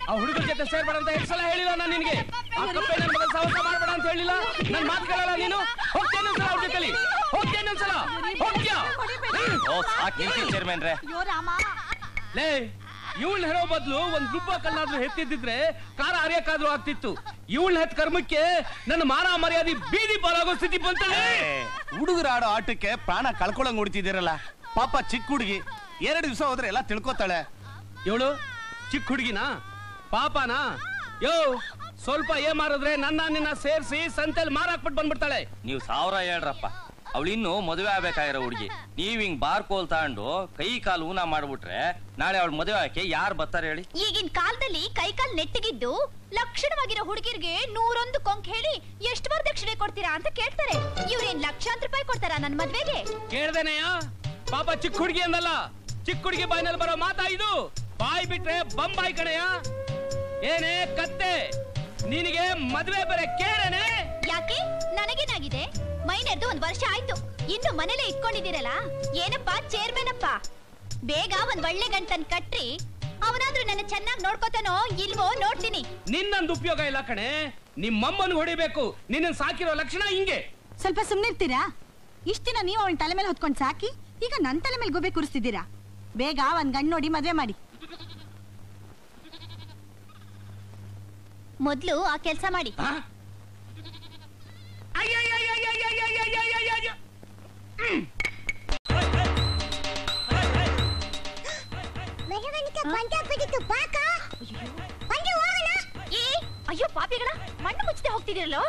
ಆ ಹುಡುಗರ ಜೊತೆ ಸೇರ್ಬೇಡ ಅಂತ ಎಷ್ಟು ಸಲ ಹೇಳಿಲ್ಲ ನಾನು ನಿನ್ಗೆ? ಆ ಕಪ್ಪೆ ನನ್ನ ಮಗನ ಸಹವಾಸ ಮಾಡಬೇಡ ಅಂತ ಹೇಳಿಲ್ಲ? ನನ್ ಮಾತು ಕೇಳಲ್ಲ ನೀನು? ಹೋಗ್ತೇನೆ ಒಂದ್ಸಲ ಅವ್ರ ಜೊತೆಲಿ, ಹೋಗ್ತೇನೆ ಒಂದ್ಸಲ, ಹೋಗ್ತೀಯಾ? ಚೇರ್ಮನ್ ರೇ, ಲೇ ಇವಳನ್ನ ಹೇಳೋ ಬದಲು ಒಂದ್ ದುಬ್ಬ ಕಲ್ಲಾದ್ರೂ ಹೆತ್ತಿದ್ದಿದ್ರೆ ಕಾರ ಅರಿಯಕ್ಕಾದ್ರೂ ಆಗ್ತಿತ್ತು. ಇವಳನ್ನ ಹೆತ್ ಕರ್ಮಕ್ಕೆ ನನ್ನ ಮಾನ ಮರ್ಯಾದೆ ಬೀದಿ ಪಾಲಾಗೋ ಸ್ಥಿತಿ ಬಂತಲೇ. ಹುಡುಗರ ಆಡೋ ಆಟಕ್ಕೆ ಪ್ರಾಣ ಕಳ್ಕೊಳಂಗ್ ಹೊಡಿತಿದ್ದೀರಲ್ಲ. ಪಾಪ ಚಿಕ್ಕ ಹುಡುಗಿ, 2 ದಿವಸ ಹೋದ್ರೆ ಎಲ್ಲ ತಿಳ್ಕೊತಾಳೆ. ಇವಳು ಚಿಕ್ಕ ಹುಡುಗಿನ ಪಾಪನ? ಯೋ ಸ್ವಲ್ಪ ಮಾರಿದ್ರೆ ನಿನ್ನ ಸೇರಿಸಿ ಸಂತೆಲ್ ಮಾರಾಕ್ಬಿಟ್ಟು ಬಂದ್ಬಿಡ್ತಾಳೆ. ನೀವು 1000 ಹೇಳ್ರಪ್ಪ. ಅವಳು ಇನ್ನು ಮದುವೆ ಆಗ್ಬೇಕಾಗಿರೋ ಹುಡುಗಿ. ನೀವ್ ಹಿಂಗ್ ಬಾರ್ಕೋಲ್ ತಗೊಂಡು ಕೈ ಕಾಲು ಊನ ಮಾಡ್ಬಿಟ್ರೆ ನಾಳೆ ಅವಳ ಮದುವೆ ಆಕೆ ಯಾರು ಬರ್ತಾರೆ ಹೇಳಿ? ಈಗಿನ ಕಾಲದಲ್ಲಿ ಕೈ ಕಾಲ್ ನೆಟ್ಟಿಗಿದ್ದು ಲಕ್ಷಣವಾಗಿರೋ ಹುಡುಗಿರ್ಗೆ 101 ಕೊಂಕ್ ಹೇಳಿ ಎಷ್ಟು ವರದಕ್ಷಿಣೆ ಕೊಡ್ತೀರಾ ಅಂತ ಕೇಳ್ತಾರೆ. ಇವ್ರೇನ್ ಲಕ್ಷಾಂತರ ರೂಪಾಯಿ ಕೊಡ್ತಾರ ನನ್ ಮದ್ವೆಗೆ? ಕೇಳ್ದೇನೆಯ? ಪಾಪ ಚಿಕ್ಕ ಹುಡುಗಿ ಅಂದಲ್ಲ, ಚಿಕ್ಕ ಹುಡುಗಿ ಬಾಯಿನಲ್ಲಿ ಬರೋ ಮಾತಾ ಇದು? ಬಾಯಿ ಬಿಟ್ರೆ ಬಂಬಾಯಿ ಕಣೆಯ. ಏನೇ ಕತ್ತೆ, ನಿನಗೆ ಮದ್ವೆ ಬರ ಕೇಳನೆ? ಯಾಕೆ ನನಗೇನಾಗಿದೆ? ಮೈನೆದ್ದು 1 ವರ್ಷ ಆಯ್ತು, ಇನ್ನು ಮನೇಲೆ ಇಟ್ಕೊಂಡಿದ್ದೀರಲ್ಲ. ಏನಪ್ಪಾ ಚೇರ್ಮನ್ ಅಪ್ಪ, ಬೇಗ ಒಂದ್ ಒಳ್ಳೆ ಗಂಟನ್ ಕಟ್ರಿ. ಅವನಾದ್ರೂ ನನ್ನ ಚೆನ್ನಾಗಿ ನೋಡ್ಕೋತಾನೋ ಇಲ್ವೋ ನೋಡ್ತೀನಿ. ನಿನ್ನೊಂದು ಉಪಯೋಗ ಇಲ್ಲ ಕಣೆ, ನಿಮ್ಮಮ್ಮನ್ ಹೊಡಿಬೇಕು. ನಿನ್ನ ಸಾಕಿರೋ ಲಕ್ಷಣ ಹಿಂಗೆ. ಸ್ವಲ್ಪ ಸುಮ್ನಿರ್ತೀರಾ? ಇಷ್ಟ ದಿನ ನೀವು ಅವಳ ತಲೆ ಮೇಲೆ ಹೊತ್ಕೊಂಡ್ ಸಾಕಿ ಈಗ ನನ್ ತಲೆ ಮೇಲೆ ಗುಬೆ ಕೂರಿಸ್ತಿದ್ದೀರಾ. ಬೇಗ ಒಂದ್ ಗಂಡ್ ನೋಡಿ ಮದ್ವೆ ಮಾಡಿ. ಮೊದ್ಲು ಆ ಕೆಲ್ಸ ಮಾಡಿ. ಅಯ್ಯೋ ಪಾಪಿಗಳ, ಮಣ್ಣು ಮುಚ್ಚದೆ ಹೋಗ್ತಿದ್ದೀರಲ್ಲೋ.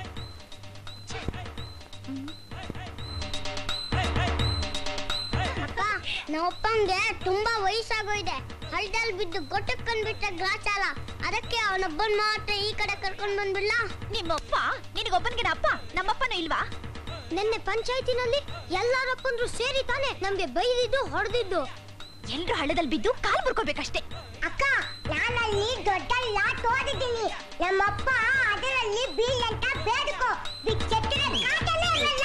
ನಮ್ಮಪ್ಪಂಗೆ ತುಂಬಾ ವಯಸ್ಸಾಗೋಯ್ದೆ. ಹಳ್ಳದಲ್ಲಿ ಬಿದ್ದು ಗೊಟ್ಟಕ್ಕಂಡ್ಬಿಟ್ಟ ಗ್ಲಾಸ್ ಅಲ್ಲ, ಅದಕ್ಕೆ ಅವನೊಬ್ಬನ್ ಮಾತ್ರ ಈ ಕಡೆ ಕರ್ಕೊಂಡ್ ಬಂದ್ಬಿಡ್ಲ. ನಿಮ್ಮಪ್ಪ ನಿನಗೊಬ್ಬನ್ಗಿನ ಅಪ್ಪ, ನಮ್ಮಪ್ಪನ ಇಲ್ವಾ? ನಿನ್ನೆ ಪಂಚಾಯತಿನಲ್ಲಿ ಎಲ್ಲಾರಪ್ಪಂದ್ರು ಸೇರಿ ತಾನೆ ನಮ್ಗೆ ಬೈದಿದ್ದು ಹೊಡೆದಿದ್ದು. ಎಲ್ರು ಹಳ್ಳದಲ್ಲಿ ಬಿದ್ದು ಕಾಲ್ ಮುರ್ಕೋಬೇಕಷ್ಟೇ. ಅಕ್ಕ, ನಾನಲ್ಲಿ ದೊಡ್ಡ ಲಾಟ್ ಓದಿದ್ದೀನಿ. ನಮ್ಮಪ್ಪ ಅದರಲ್ಲಿ ಬೀಲ್ ಅಂತ ಬೇಡ್ಕೋ, ಬಿಚ್ಚೆಟ್ಟರೆ ಕಾಟನೇ ಇರಲ್ಲ.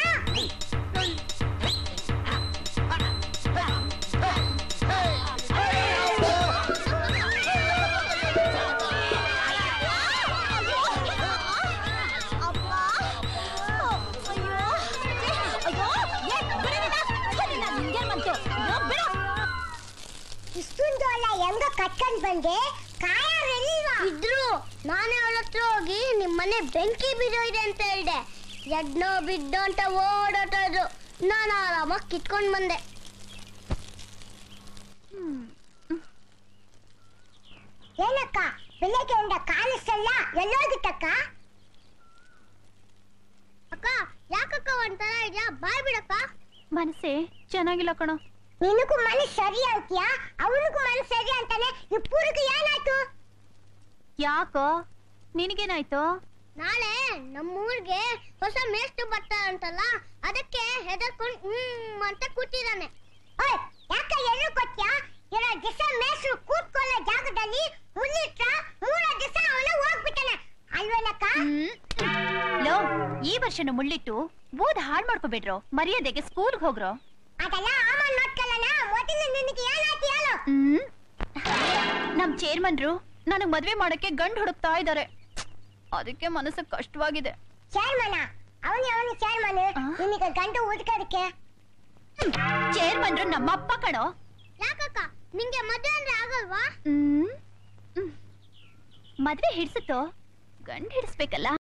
ಇಷ್ಟೊಂದು ಅಲ್ಲ ಹೆಂಗ ಕಟ್ಕೊಂಡ್ ಬಂದೆ, ಕಾಯರಿಲ್ವಾ ಇದ್ರು. ನಾನೇ ಅವಳ ಹತ್ರ ಹೋಗಿ ನಿಮ್ಮನೆ ಬೆಂಕಿ ಬಿದ್ದೋಯ್ದೆ ಅಂತ ಹೇಳ್ದೆ. ಎಡ್ನೋ ಬಿದ್ದೋ ಅಂತ ಓಡಾಟ ಇದ್ರು. ನಾನು ಆರಾಮಾಗಿ ಕಿತ್ಕೊಂಡ್ ಬಂದೆ. ಏನಕ್ಕ ಬೆಳಗ್ಗೆಯಿಂದ ಕಾಣಿಸ್ತಲ್ಲ, ಎಲ್ಲೋಗಿತ್ತಕ್ಕ? ಅಕ್ಕ ಯಾಕಕ್ಕ ಒಂಥರ ಇದೆಯಾ? ಬಾಯ್ ಬಿಡಕ್ಕ. ಮನಸ್ಸೇ ಚೆನ್ನಾಗಿಲ್ಲ ಕಣೋ. ನಿನಗೂ ಮನಸ್ಸು ಸರಿ ಅಂತೀಯಾ, ಅವನಿಗೂ ಮನಸ್ಸು ಸರಿ ಅಂತಾನೆ. ಇಬ್ಬರಿಗೂ ಏನಾಯ್ತು? ಯಾಕೋ ನಿನಗೇನಾಯ್ತು? ನಾಳೆ ನಮ್ಮೂರ್ಗೆ ಹೊಸ ಮೇಷ್ಟ್ರು ಬರ್ತಾರಂತಲ್ಲ, ಅದಕ್ಕೆ ಹೆದರ್ಕೊಂಡು ಅಂತ ಕೂತಿದ್ದಾನೆ. ಯಾಕ ಎಲ್ಲೂ ಕೊಟ್ಟ್ಯಾ? 2 ದಿವಸ ಮೇಷ್ಟ್ರು ಕೂತ್ಕೊಳ್ಳೋ ಜಾಗದಲ್ಲಿ ಮುನ್ನಿಟ್ರ 3 ದಿವಸ ಅವನು ಹೋಗ್ಬಿಟ್ಟನೆ ಅಲ್ವೇನಕ್ಕ? ಲೋ, ಈ ವರ್ಷನ ಮುಳ್ಳಿಟ್ಟು ಓದ್ ಹಾಳ್ ಮಾಡ್ಕೋಬೇಡ್ರೋ. ಮರ್ಯಾದೆಗೆ ಸ್ಕೂಲ್ಗೆ ಹೋಗ್ರೋ. ಅದೆಲ್ಲ ಆಮೇಲೆ ನೋಡ್ಕೊಳ್ಳೋಣ. ಮೊದಲು ನಿನಗೆ ಏನಾಯ್ತು ಹೇಳು. ನಮ್ ಚೇರ್ಮನ್ರು ನನಗ್ ಮದ್ವೆ ಮಾಡಕ್ಕೆ ಗಂಡು ಹುಡುಕ್ತಾ ಇದಾರೆ. ಅದಕ್ಕೆ ಮನಸ್ಸು ಕಷ್ಟವಾಗಿದೆ. ಚೇರ್ಮನ್ ಅವನು ಚೇರ್ಮನ್, ನಿನಗೆ ಗಂಡು ಹುಡುಕೋದಕ್ಕೆ? ಚೇರ್ಮನ್ರು ನಮ್ಮಪ್ಪ ಕಣೋ. ಯಾಕಕ್ಕ ನಿಂಗೆ ಮದ್ವೆ ಅಂದ್ರೆ ಆಗಲ್ವಾ? ಮದ್ವೆ ಹಿಡ್ಸುತ್ತೋ, ಗಂಡು ಹಿಡಿಸ್ಬೇಕಲ್ಲ.